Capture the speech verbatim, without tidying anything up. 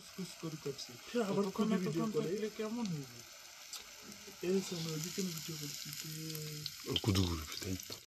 ফুসফুস করে কাটছে আবার কোন ভিডিও ভিডিও করে কেমন হইবে এই সময় ওইদিকে ভিডিও করছি কুদু